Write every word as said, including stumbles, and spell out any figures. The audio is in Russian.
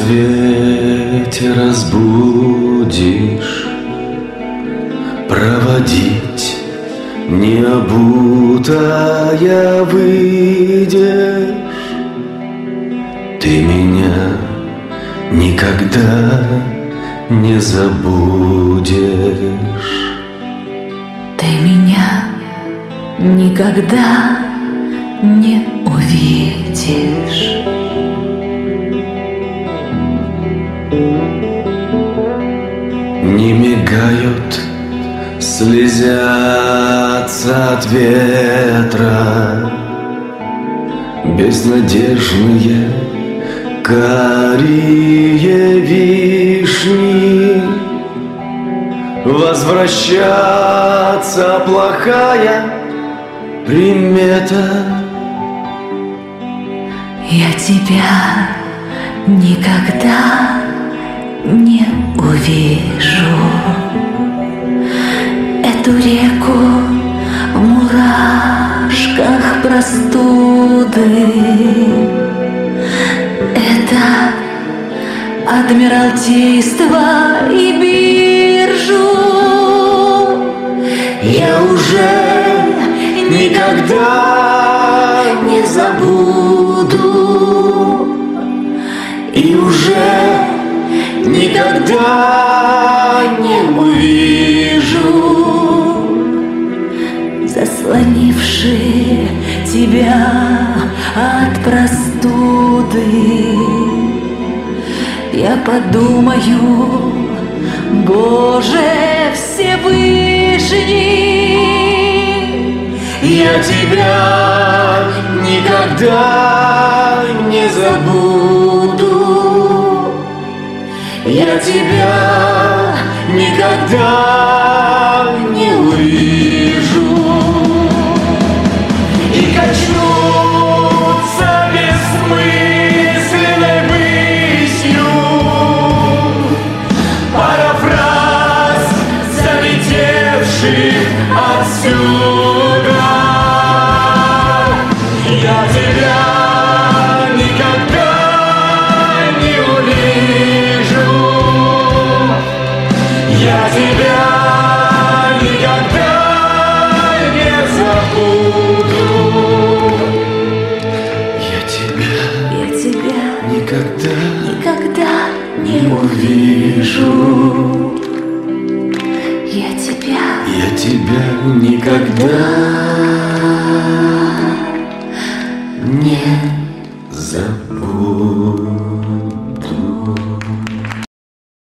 рассвете разбудишь, проводить необутая выйдешь. Ты меня никогда не забудешь. Ты меня никогда не увидишь. Не мигают, слезятся от ветра безнадежные карие вишни. Возвращаться плохая примета. Я тебя никогда не увижу. Эту реку в мурашках простуды. Это Адмиралтейство и биржу. Я уже никогда не забуду и уже никогда не увижу, заслонившие тебя от простуды. Я подумаю, Боже Всевышний, я тебя никогда не забуду, я тебя никогда не увижу. И качнутся бессмысленной высью парафраз залетевший отсюда. Я тебя никогда не увижу, я тебя никогда не забуду, я тебя, я тебя никогда, никогда не не увижу, я тебя, я тебя никогда не забуду.